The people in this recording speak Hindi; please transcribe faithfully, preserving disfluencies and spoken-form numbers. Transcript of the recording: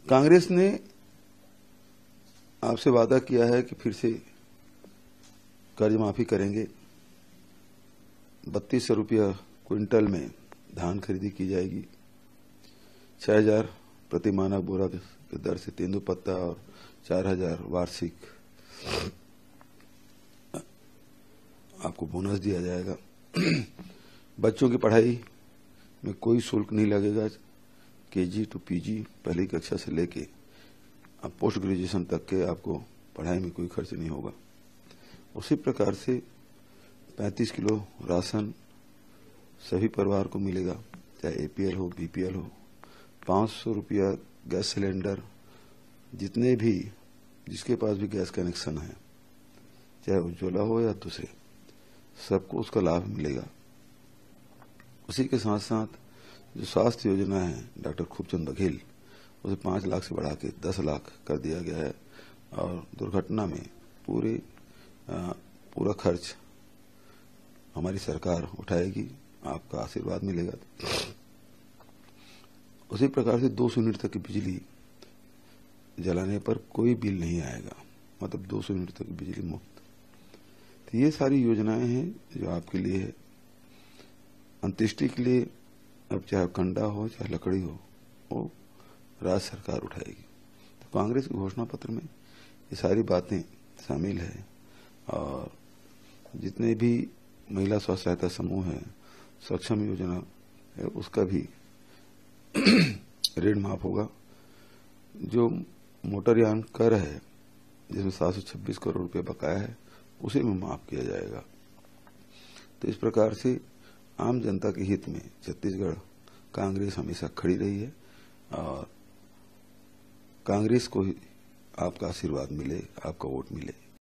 कांग्रेस ने आपसे वादा किया है कि फिर से कर्ज माफी करेंगे। बत्तीस सौ रुपया क्विंटल में धान खरीदी की जाएगी। छह हजार प्रति मानक बोरा की दर से तेंदुपत्ता और चार हजार वार्षिक आपको बोनस दिया जाएगा। बच्चों की पढ़ाई में कोई शुल्क नहीं लगेगा। केजी टू पीजी पहली कक्षा से लेके अब पोस्ट ग्रेजुएशन तक के आपको पढ़ाई में कोई खर्च नहीं होगा। उसी प्रकार से पैंतीस किलो राशन सभी परिवार को मिलेगा, चाहे एपीएल हो बीपीएल हो। पाँच सौ रुपया गैस सिलेंडर जितने भी जिसके पास भी गैस कनेक्शन है, चाहे उज्ज्वला हो या दूसरे, सबको उसका लाभ मिलेगा। उसी के साथ साथ जो स्वास्थ्य योजना है डॉक्टर खूबचंद बघेल, उसे पांच लाख से बढ़ा के दस लाख कर दिया गया है और दुर्घटना में पूरे आ, पूरा खर्च हमारी सरकार उठाएगी। आपका आशीर्वाद मिलेगा। उसी प्रकार से दो सौ यूनिट तक की बिजली जलाने पर कोई बिल नहीं आएगा, मतलब दो सौ यूनिट तक की बिजली मुफ्त। तो ये सारी योजनाएं हैं जो आपके लिए है। अंत्येष्टि के लिए अब चाहे कंडा हो चाहे लकड़ी हो, वो राज्य सरकार उठाएगी। तो कांग्रेस के घोषणा पत्र में ये सारी बातें शामिल है और जितने भी महिला स्व सहायता समूह है, सक्षम योजना है, उसका भी ऋण माफ होगा। जो मोटरयान कर है जिसमें सात सौ छब्बीस करोड़ रुपए बकाया है, उसे भी माफ किया जाएगा। तो इस प्रकार से आम जनता के हित में छत्तीसगढ़ कांग्रेस हमेशा खड़ी रही है और कांग्रेस को ही आपका आशीर्वाद मिले, आपका वोट मिले।